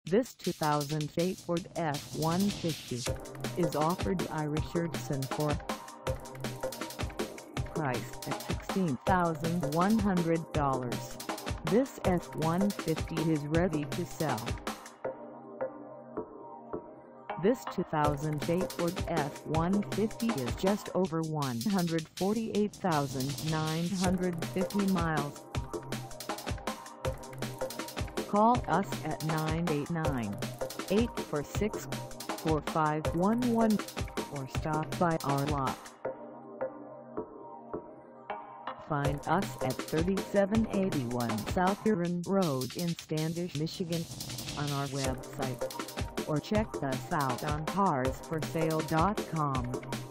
This 2008 Ford F-150 is offered by Richardson Ford. Priced at $16,100, this F-150 is ready to sell. This 2008 Ford F-150 is just over 148,950 miles. Call us at 989-846-4511 or stop by our lot. Find us at 3781 South Huron Road in Standish, Michigan on our website, or check us out on carsforsale.com.